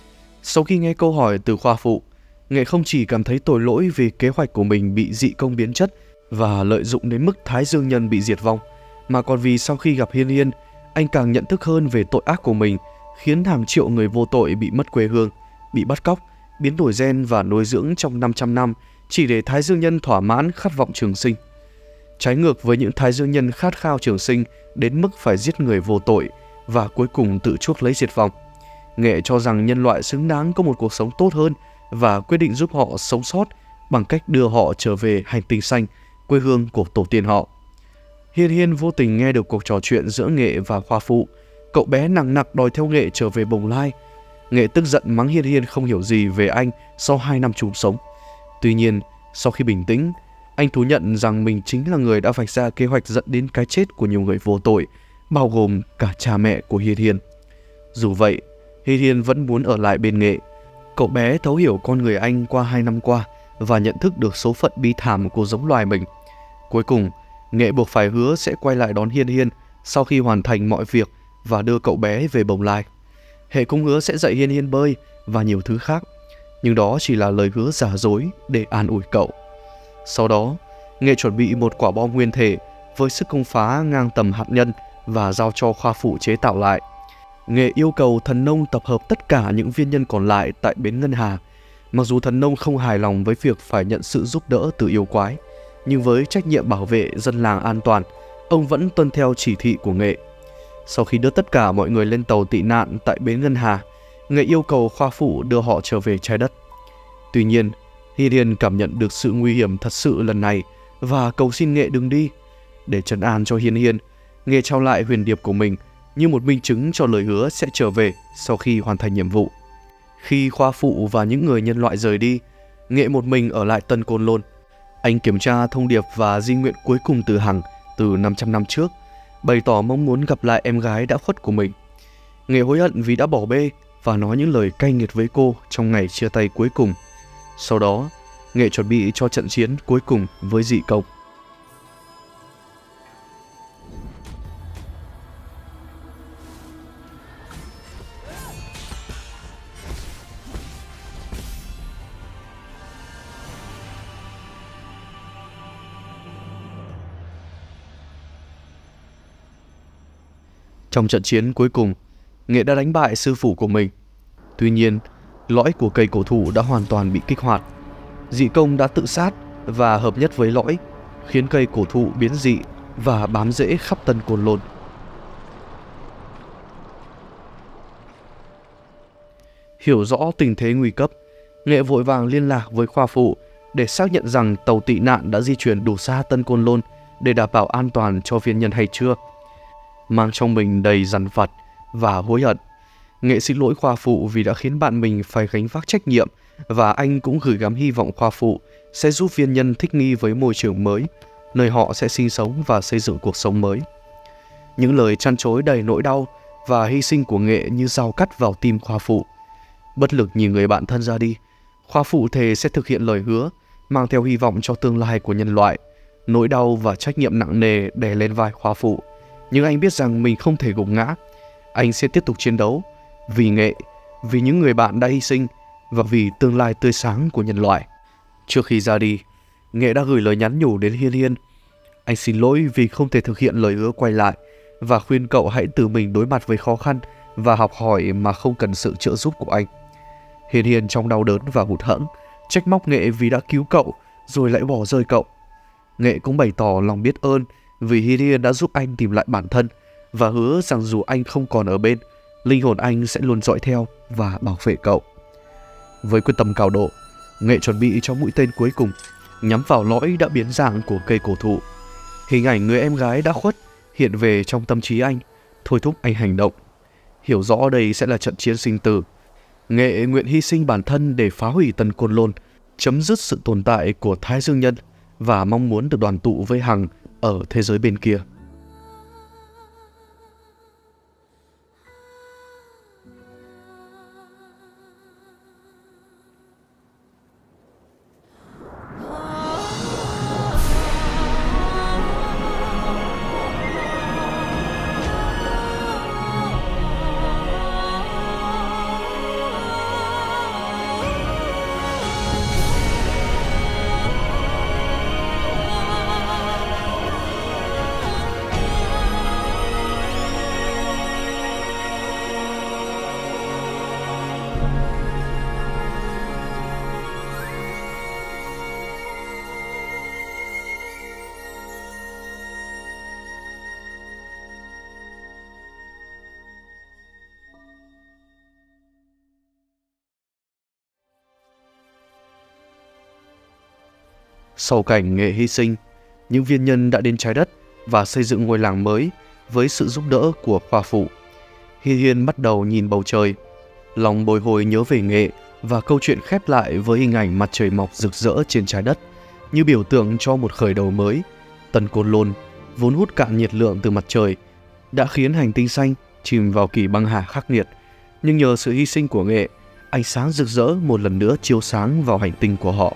Sau khi nghe câu hỏi từ Khoa Phụ, Nghệ không chỉ cảm thấy tội lỗi vì kế hoạch của mình bị dị công biến chất và lợi dụng đến mức Thái Dương Nhân bị diệt vong, mà còn vì sau khi gặp Hiên Hiên, anh càng nhận thức hơn về tội ác của mình, khiến hàng triệu người vô tội bị mất quê hương, bị bắt cóc, biến đổi gen và nuôi dưỡng trong năm trăm năm chỉ để Thái Dương Nhân thỏa mãn khát vọng trường sinh. Trái ngược với những Thái Dương Nhân khát khao trường sinh đến mức phải giết người vô tội và cuối cùng tự chuốc lấy diệt vong, Nghệ cho rằng nhân loại xứng đáng có một cuộc sống tốt hơn và quyết định giúp họ sống sót bằng cách đưa họ trở về hành tinh xanh, quê hương của tổ tiên họ. Hiên Hiên vô tình nghe được cuộc trò chuyện giữa Nghệ và Khoa Phụ. Cậu bé nằng nặc đòi theo Nghệ trở về Bồng Lai. Nghệ tức giận mắng Hiên Hiên không hiểu gì về anh sau hai năm chung sống. Tuy nhiên, Sau khi bình tĩnh, anh thú nhận rằng mình chính là người đã vạch ra kế hoạch dẫn đến cái chết của nhiều người vô tội, bao gồm cả cha mẹ của Hiên Hiên. Dù vậy, Hiên Hiên vẫn muốn ở lại bên Nghệ. Cậu bé thấu hiểu con người anh qua hai năm qua và nhận thức được số phận bi thảm của giống loài mình. Cuối cùng, Nghệ buộc phải hứa sẽ quay lại đón Hiên Hiên sau khi hoàn thành mọi việc và đưa cậu bé về Bồng Lai. Hệ cũng hứa sẽ dạy Hiên Hiên bơi và nhiều thứ khác, nhưng đó chỉ là lời hứa giả dối để an ủi cậu. Sau đó, Nghệ chuẩn bị một quả bom nguyên thể với sức công phá ngang tầm hạt nhân và giao cho khoa phụ chế tạo lại. Nghệ yêu cầu thần nông tập hợp tất cả những viên nhân còn lại tại bến Ngân Hà. Mặc dù thần nông không hài lòng với việc phải nhận sự giúp đỡ từ yêu quái, nhưng với trách nhiệm bảo vệ dân làng an toàn, ông vẫn tuân theo chỉ thị của Nghệ. Sau khi đưa tất cả mọi người lên tàu tị nạn tại bến Ngân Hà, Nghệ yêu cầu khoa phụ đưa họ trở về trái đất. Tuy nhiên, Hiên Hiên cảm nhận được sự nguy hiểm thật sự lần này và cầu xin Nghệ đừng đi. Để trấn an cho Hiên Hiên, Nghệ trao lại huyền điệp của mình như một minh chứng cho lời hứa sẽ trở về sau khi hoàn thành nhiệm vụ. Khi khoa phụ và những người nhân loại rời đi, Nghệ một mình ở lại Tân Côn Lôn. Anh kiểm tra thông điệp và di nguyện cuối cùng từ Hằng từ năm trăm năm trước, bày tỏ mong muốn gặp lại em gái đã khuất của mình. Nghệ hối hận vì đã bỏ bê và nói những lời cay nghiệt với cô trong ngày chia tay cuối cùng. Sau đó, Nghệ chuẩn bị cho trận chiến cuối cùng với dị công. Trong trận chiến cuối cùng, Nghệ đã đánh bại sư phụ của mình. Tuy nhiên, lõi của cây cổ thụ đã hoàn toàn bị kích hoạt. Dị công đã tự sát và hợp nhất với lõi, khiến cây cổ thụ biến dị và bám rễ khắp Tân Côn Lôn. Hiểu rõ tình thế nguy cấp, Nghệ vội vàng liên lạc với khoa phụ để xác nhận rằng tàu tị nạn đã di chuyển đủ xa Tân Côn Lôn để đảm bảo an toàn cho viên nhân hay chưa. Mang trong mình đầy dằn vặt và hối hận, Nghệ xin lỗi khoa phụ vì đã khiến bạn mình phải gánh vác trách nhiệm, và anh cũng gửi gắm hy vọng khoa phụ sẽ giúp viên nhân thích nghi với môi trường mới, nơi họ sẽ sinh sống và xây dựng cuộc sống mới. Những lời trăn trối đầy nỗi đau và hy sinh của Nghệ như dao cắt vào tim khoa phụ. Bất lực nhìn người bạn thân ra đi, khoa phụ thề sẽ thực hiện lời hứa, mang theo hy vọng cho tương lai của nhân loại. Nỗi đau và trách nhiệm nặng nề đè lên vai khoa phụ, nhưng anh biết rằng mình không thể gục ngã. Anh sẽ tiếp tục chiến đấu vì Nghệ, vì những người bạn đã hy sinh và vì tương lai tươi sáng của nhân loại. Trước khi ra đi, Nghệ đã gửi lời nhắn nhủ đến Hiên Hiên. Anh xin lỗi vì không thể thực hiện lời hứa quay lại và khuyên cậu hãy tự mình đối mặt với khó khăn và học hỏi mà không cần sự trợ giúp của anh. Hiên Hiên trong đau đớn và hụt hẫng trách móc Nghệ vì đã cứu cậu rồi lại bỏ rơi cậu. Nghệ cũng bày tỏ lòng biết ơn vì Hiên Hiên đã giúp anh tìm lại bản thân và hứa rằng dù anh không còn ở bên, linh hồn anh sẽ luôn dõi theo và bảo vệ cậu. Với quyết tâm cao độ, Nghệ chuẩn bị cho mũi tên cuối cùng, nhắm vào lõi đã biến dạng của cây cổ thụ. Hình ảnh người em gái đã khuất hiện về trong tâm trí anh, thôi thúc anh hành động. Hiểu rõ đây sẽ là trận chiến sinh tử, Nghệ nguyện hy sinh bản thân để phá hủy Tân Côn Lôn, chấm dứt sự tồn tại của Thái Dương Nhân và mong muốn được đoàn tụ với Hằng ở thế giới bên kia. Sau cảnh Nghệ hy sinh, những viên nhân đã đến trái đất và xây dựng ngôi làng mới với sự giúp đỡ của khoa phụ. Hiên Hiên bắt đầu nhìn bầu trời, lòng bồi hồi nhớ về Nghệ, và câu chuyện khép lại với hình ảnh mặt trời mọc rực rỡ trên trái đất, như biểu tượng cho một khởi đầu mới. Tân Côn Lôn, vốn hút cạn nhiệt lượng từ mặt trời, đã khiến hành tinh xanh chìm vào kỳ băng hà khắc nghiệt. Nhưng nhờ sự hy sinh của nghệ, ánh sáng rực rỡ một lần nữa chiếu sáng vào hành tinh của họ.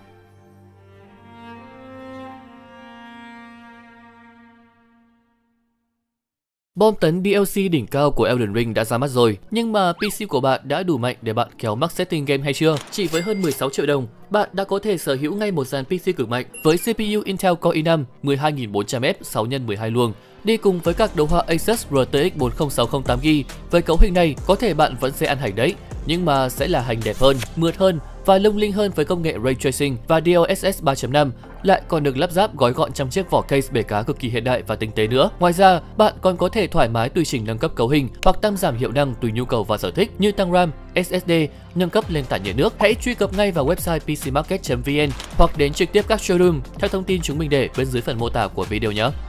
Bom tấn đê lờ xê đỉnh cao của Elden Ring đã ra mắt rồi, nhưng mà pê xê của bạn đã đủ mạnh để bạn kéo max setting game hay chưa? Chỉ với hơn mười sáu triệu đồng, bạn đã có thể sở hữu ngay một dàn pê xê cực mạnh với xê pê u Intel Core i năm mười hai nghìn bốn trăm F sáu nhân mười hai luồng, đi cùng với các đồ họa Asus R T X bốn không sáu không tám gi-ga-bai. Với cấu hình này, có thể bạn vẫn sẽ ăn hành đấy, nhưng mà sẽ là hành đẹp hơn, mượt hơn và lung linh hơn với công nghệ Ray Tracing và đê lờ ét ét ba chấm năm, lại còn được lắp ráp gói gọn trong chiếc vỏ case bể cá cực kỳ hiện đại và tinh tế nữa. Ngoài ra, bạn còn có thể thoải mái tùy chỉnh nâng cấp cấu hình hoặc tăng giảm hiệu năng tùy nhu cầu và sở thích, như tăng RAM, ét ét đê, nâng cấp lên tản nhiệt nước. Hãy truy cập ngay vào website p c market chấm v n hoặc đến trực tiếp các showroom theo thông tin chúng mình để bên dưới phần mô tả của video nhé.